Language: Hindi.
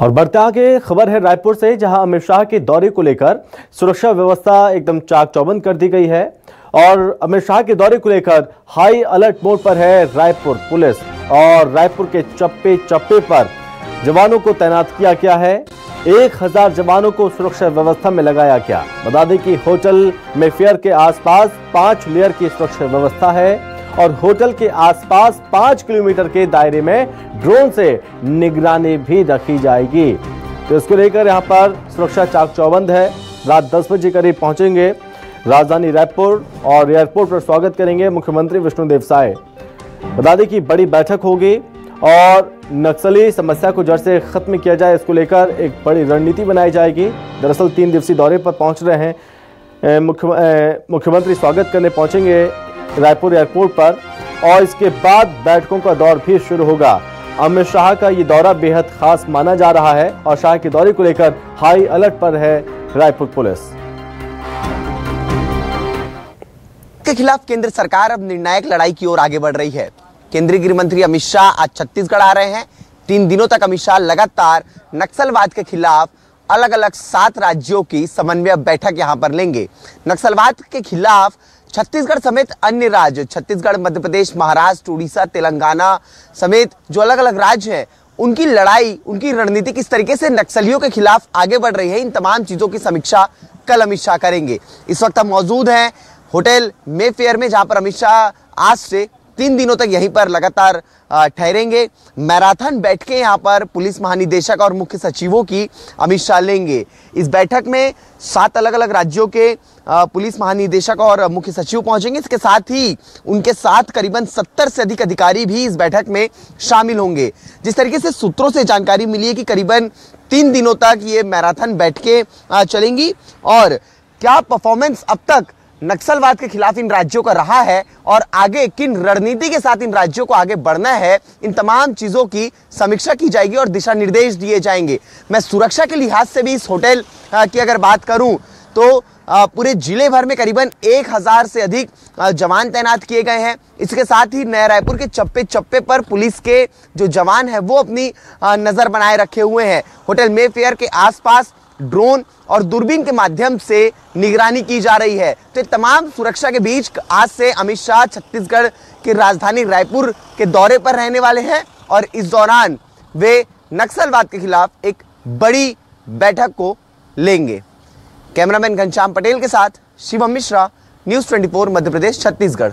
और बढ़ते आगे खबर है रायपुर से, जहां अमित शाह के दौरे को लेकर सुरक्षा व्यवस्था एकदम चाक चौबंद कर दी गई है। और अमित शाह के दौरे को लेकर हाई अलर्ट मोड पर है रायपुर पुलिस और रायपुर के चप्पे चप्पे पर जवानों को तैनात किया गया है। 1000 जवानों को सुरक्षा व्यवस्था में लगाया गया। बता दें कि होटल मेफेयर के आसपास 5 लेयर की सुरक्षा व्यवस्था है और होटल के आसपास 5 किलोमीटर के दायरे में ड्रोन से निगरानी भी रखी जाएगी। तो इसको लेकर यहां पर सुरक्षा चाक चौबंद है। रात 10 बजे करीब पहुंचेंगे राजधानी रायपुर और एयरपोर्ट पर स्वागत करेंगे मुख्यमंत्री विष्णुदेव साय। बता दें कि बड़ी बैठक होगी और नक्सली समस्या को जड़ से खत्म किया जाए, इसको लेकर एक बड़ी रणनीति बनाई जाएगी। दरअसल 3 दिवसीय दौरे पर पहुंच रहे हैं मुख्यमंत्री, स्वागत करने पहुंचेंगे रायपुर एयरपोर्ट पर और इसके बाद बैठकों का दौर भी शुरू होगा। अमित शाह का ये दौरा बेहद खास माना जा रहा है और शाह के दौरे को लेकर हाई अलर्ट पर है रायपुर पुलिस। के खिलाफ केंद्र सरकार अब निर्णायक लड़ाई की ओर आगे बढ़ रही है। केंद्रीय गृह मंत्री अमित शाह आज छत्तीसगढ़ आ रहे हैं। 3 दिनों तक अमित शाह लगातार नक्सलवाद के खिलाफ अलग अलग 7 राज्यों की समन्वय बैठक यहां पर लेंगे। नक्सलवाद के खिलाफ छत्तीसगढ़ समेत अन्य राज्य, छत्तीसगढ़, मध्य प्रदेश, महाराष्ट्र, उड़ीसा, तेलंगाना समेत जो अलग अलग राज्य हैं, उनकी लड़ाई, उनकी रणनीति किस तरीके से नक्सलियों के खिलाफ आगे बढ़ रही है, इन तमाम चीजों की समीक्षा कल अमित शाह करेंगे। इस वक्त हम मौजूद हैं होटल मेफेयर में, जहां पर अमित शाह आज से 3 दिनों तक यहीं पर लगातार ठहरेंगे। मैराथन बैठकें यहां पर पुलिस महानिदेशक और मुख्य सचिवों की अमित शाह लेंगे। इस बैठक में 7 अलग अलग राज्यों के पुलिस महानिदेशक और मुख्य सचिव पहुंचेंगे। इसके साथ ही उनके साथ करीबन 70 से अधिक अधिकारी भी इस बैठक में शामिल होंगे। जिस तरीके से सूत्रों से जानकारी मिली है कि करीबन 3 दिनों तक ये मैराथन बैठकें चलेंगी और क्या परफॉर्मेंस अब तक नक्सलवाद के खिलाफ इन राज्यों का रहा है और आगे किन रणनीति के साथ इन राज्यों को आगे बढ़ना है, इन तमाम चीजों की समीक्षा की जाएगी और दिशा निर्देश दिए जाएंगे। मैं सुरक्षा के लिहाज से भी इस होटल की अगर बात करूं तो पूरे जिले भर में करीबन 1000 से अधिक जवान तैनात किए गए हैं। इसके साथ ही नया रायपुर के चप्पे चप्पे पर पुलिस के जो जवान हैं वो अपनी नजर बनाए रखे हुए हैं। होटल मेफेयर के आसपास ड्रोन और दूरबीन के माध्यम से निगरानी की जा रही है। तो तमाम सुरक्षा के बीच आज से अमित शाह छत्तीसगढ़ की राजधानी रायपुर के दौरे पर रहने वाले हैं और इस दौरान वे नक्सलवाद के खिलाफ एक बड़ी बैठक को लेंगे। कैमरामैन घनश्याम पटेल के साथ शिवम मिश्रा, न्यूज़ 24 मध्य प्रदेश, छत्तीसगढ़।